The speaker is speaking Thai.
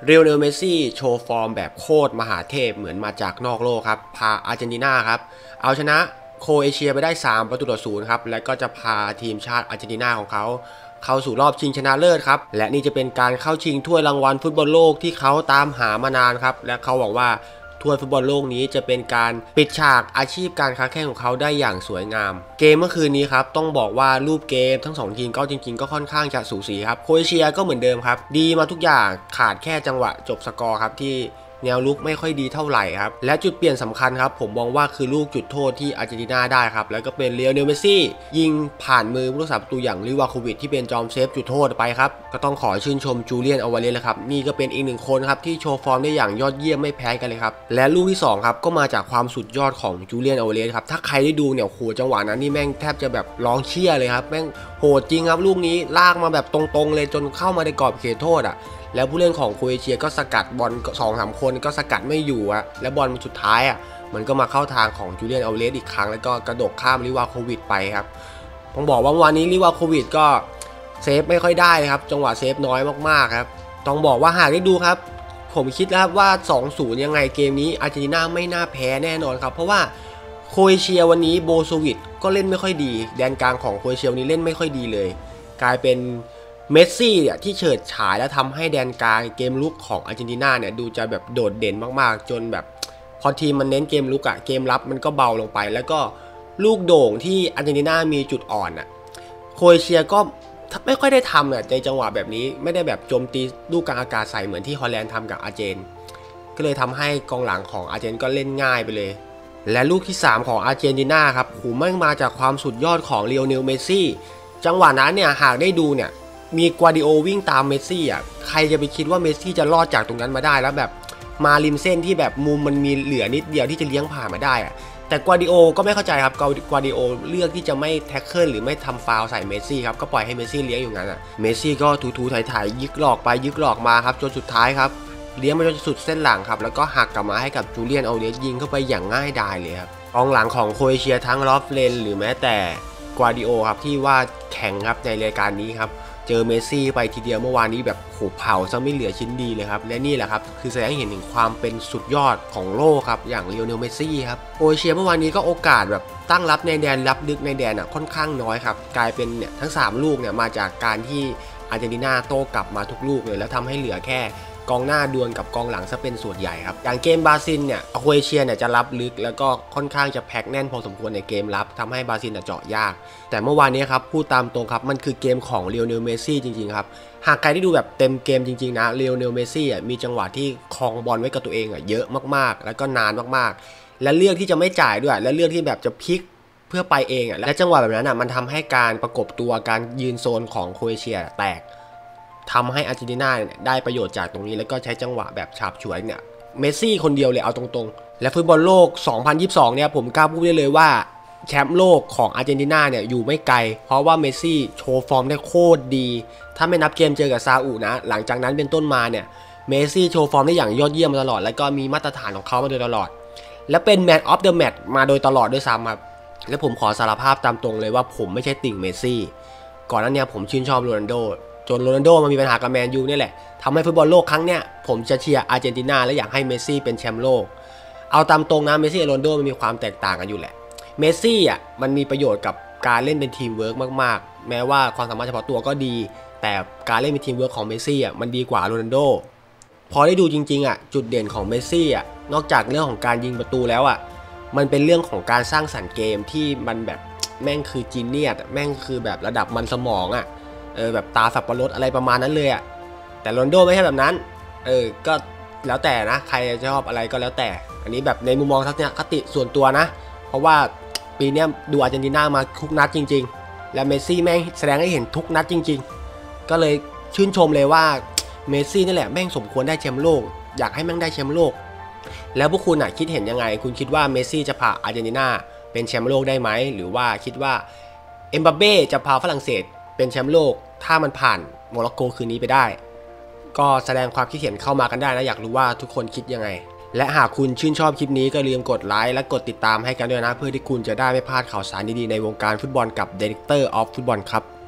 เรียวเนลเมสซี่โชว์ฟอร์มแบบโคตรมหาเทพเหมือนมาจากนอกโลกครับพาอาร์เจนตินาครับเอาชนะโครเอเชียไปได้3-0ครับและก็จะพาทีมชาติอาร์เจนตินาของเขาเข้าสู่รอบชิงชนะเลิศครับและนี่จะเป็นการเข้าชิงถ้วยรางวัลฟุตบอลโลกที่เขาตามหามานานครับและเขาหวังว่าถ้วยฟุตบอลโลกนี้จะเป็นการปิดฉากอาชีพการค้าแข่งของเขาได้อย่างสวยงามเกมเมื่อคืนนี้ครับต้องบอกว่ารูปเกมทั้ง2ทีมก็จริงๆก็ค่อนข้างจะสูสีครับโครเอเชียก็เหมือนเดิมครับดีมาทุกอย่างขาดแค่จังหวะจบสกอร์ครับที่แนวลุกไม่ค่อยดีเท่าไหร่ครับและจุดเปลี่ยนสำคัญครับผมมองว่าคือลูกจุดโทษที่อาร์เจนตินาได้ครับแล้วก็เป็นเลียวเนลเมสซี่ยิงผ่านมือผู้รักษาประตูอย่างลิวาโควิชที่เป็นจอมเซฟจุดโทษไปครับก็ต้องขอชื่นชมจูเลียนอวาเลสเลยครับนี่ก็เป็นอีกหนึ่งคนครับที่โชว์ฟอร์มได้อย่างยอดเยี่ยมไม่แพ้กันเลยครับและลูกที่2ครับก็มาจากความสุดยอดของจูเลียนอวาเลสครับถ้าใครได้ดูเนี่ยโหจังหวะนั้นนี่แม่งแทบจะแบบร้องเชียร์เลยครับแม่งโหดจริงครับลูกนี้ลากมาแบบตรงๆเลยจนเข้ามาในกรอบเขตโทษอ่ะแล้วผู้เล่นของโครเอเชียก็สกัดบอล 2-3 คนก็สกัดไม่อยู่อะและบอลสุดท้ายอะมันก็มาเข้าทางของจูเลียนอัลเวสอีกครั้งแล้วก็กระโดดข้ามลิวาโควิชไปครับต้องบอกว่าวันนี้ลิวาโควิชก็เซฟไม่ค่อยได้ครับจังหวะเซฟน้อยมากๆครับต้องบอกว่าหากได้ดูครับผมคิดแล้วว่า 2-0 ยังไงเกมนี้อาร์เจนตินาไม่น่าแพ้แน่นอนครับเพราะว่าโครเอเชียวันนี้โบโซวิชก็เล่นไม่ค่อยดีแดนกลางของโครเอเชียวันนี้เล่นไม่ค่อยดีเลยกลายเป็นเมสซี่เนี่ยที่เฉิดฉายและทำให้แดนกลางเกมลุกของอาร์เจนตินาเนี่ยดูจะแบบโดดเด่นมากๆจนแบบพอทีมมันเน้นเกมลุกอะเกมรับมันก็เบาลงไปแล้วก็ลูกโด่งที่อาร์เจนตินามีจุดอ่อนอะโครเอเชียก็ไม่ค่อยได้ทำในจังหวะแบบนี้ไม่ได้แบบโจมตีลูกกลางอากาศใส่เหมือนที่ฮอลแลนด์ทำกับอาร์เจนก็เลยทำให้กองหลังของอาร์เจนก็เล่นง่ายไปเลยและลูกที่3ของอาร์เจนตินาครับหูมันมาจากความสุดยอดของลีโอเนลเมสซี่จังหวะนั้นเนี่ยหากได้ดูเนี่ยมีกัวดิโอวิ่งตามเมสซี่อ่ะใครจะไปคิดว่าเมสซี่จะรอดจากตรงนั้นมาได้แล้วแบบมาริมเส้นที่แบบมุมมันมีเหลือนิดเดียวที่จะเลี้ยงผ่านมาได้อ่ะแต่กัวดิโอก็ไม่เข้าใจครับกัวดิโอเลือกที่จะไม่แท็กเกิลหรือไม่ทำฟาวล์ใส่เมสซี่ครับก็ปล่อยให้เมสซี่เลี้ยงอยู่งั้นอ่ะเมสซี่ก็ถูๆถ่ายๆยึกหลอกไปยึกหลอกมาครับจนสุดท้ายครับเลี้ยงไปจนสุดเส้นหลังครับแล้วก็หักกลับมาให้กับจูเลียนอัลเดสยิงเข้าไปอย่างง่ายดายเลยครับกองหลังของโครเอเชียทั้งลอฟเลนหรือแม้แต่กัวดิโอครับที่ว่าแข่งครับในรายการนี้ครับเจอเมสซี่ไปทีเดียวเมื่อวานนี้แบบโหเผาซะไม่เหลือชิ้นดีเลยครับและนี่แหละครับคือแสดงให้เห็นถึงความเป็นสุดยอดของโลกครับอย่างลีโอเนลเมสซี่ครับโครเอเชียเมื่อวานนี้ก็โอกาสแบบตั้งรับในแดนรับลึกในแดนค่อนข้างน้อยครับกลายเป็นเนี่ยทั้ง3ลูกเนี่ยมาจากการที่อาร์เจนตินาโต้กลับมาทุกลูกเลยแล้วทำให้เหลือแค่กองหน้าดวลกับกองหลังซะเป็นส่วนใหญ่ครับอย่างเกมบราซิลเนี่ยโครเอเชียเนี่ยจะรับลึกแล้วก็ค่อนข้างจะแพ็คแน่นพอสมควรในเกมรับทำให้บราซิลเจาะยากแต่เมื่อวานนี้ครับพูดตามตรงครับมันคือเกมของลีโอเนลเมสซี่จริงๆครับหากใครได้ดูแบบเต็มเกมจริงๆนะลีโอเนลเมสซี่มีจังหวะที่ครองบอลไว้กับตัวเองเยอะมากๆแล้วก็นานมากๆและเลือกที่จะไม่จ่ายด้วยและเลือกที่แบบจะพลิกเพื่อไปเองและจังหวะแบบนั้นมันทำให้การประกบตัวการยืนโซนของโครเอเชียแตกทำให้อาร์เจนตินาได้ประโยชน์จากตรงนี้แล้วก็ใช้จังหวะแบบฉาบฉวยเนี่ยเมสซี่คนเดียวเลยเอาตรงๆและฟุตบอลโลก 2022 เนี่ยผมกล้าพูดได้เลยว่าแชมป์โลกของอาร์เจนตินาเนี่ยอยู่ไม่ไกลเพราะว่าเมสซี่โชว์ฟอร์มได้โคตรดีถ้าไม่นับเกมเจอกับซาอุนะหลังจากนั้นเป็นต้นมาเนี่ยเมสซี่โชว์ฟอร์มได้อย่างยอดเยี่ยมมาตลอดแล้วก็มีมาตรฐานของเขามาโดยตลอดและเป็นแมนออฟเดอะแมตช์มาโดยตลอดด้วยซ้ำครับและผมขอสารภาพตามตรงเลยว่าผมไม่ใช่ติ่งเมสซี่ก่อนหน้านี้ผมชื่นชอบโรนัลโดจนโรนัลโดมามีปัญหากับแมนยูนี่แหละทำให้ฟุตบอลโลกครั้งเนี้ยผมจะเชียร์อาร์เจนตินาและอยากให้เมสซี่เป็นแชมป์โลกเอาตามตรงนะเมสซี่กับโรนัลโดมันมีความแตกต่างกันอยู่แหละเมสซี่มันมีประโยชน์กับการเล่นเป็นทีมเวิร์กมากๆแม้ว่าความสามารถเฉพาะตัวก็ดีแต่การเล่นเป็นทีมเวิร์กของเมสซี่มันดีกว่าโรนัลโดพอได้ดูจริงๆจุดเด่นของเมสซี่นอกจากเรื่องของการยิงประตูแล้วมันเป็นเรื่องของการสร้างสรรค์เกมที่มันแบบแม่งคือจีเนียสแม่งคือแบบระดับมันสมองแบบตาสับปะรดอะไรประมาณนั้นเลยแต่โรนัลโดไม่ใช่แบบนั้นก็แล้วแต่นะใครจะชอบอะไรก็แล้วแต่อันนี้แบบในมุมมองทัศนคติส่วนตัวนะเพราะว่าปีนี้ดูอาร์เจนตินามาทุกนัดจริงๆและเมสซี่แม่งแสดงให้เห็นทุกนัดจริงๆก็เลยชื่นชมเลยว่าเมสซี่นี่แหละแม่งสมควรได้แชมป์โลกอยากให้แม่งได้แชมป์โลกแล้วพวกคุณคิดเห็นยังไงคุณคิดว่าเมสซี่จะพาอาร์เจนตินาเป็นแชมป์โลกได้ไหมหรือว่าคิดว่าเอ็มบัปเป้จะพาฝรั่งเศสเป็นแชมป์โลกถ้ามันผ่านโมร็อกโกคืนนี้ไปได้ก็แสดงความคิดเห็นเข้ามากันได้นะอยากรู้ว่าทุกคนคิดยังไงและหากคุณชื่นชอบคลิปนี้ก็อย่าลืมกดไลค์และกดติดตามให้กันด้วยนะเพื่อที่คุณจะได้ไม่พลาดข่าวสารดีๆในวงการฟุตบอลกับ Director of Football ครับ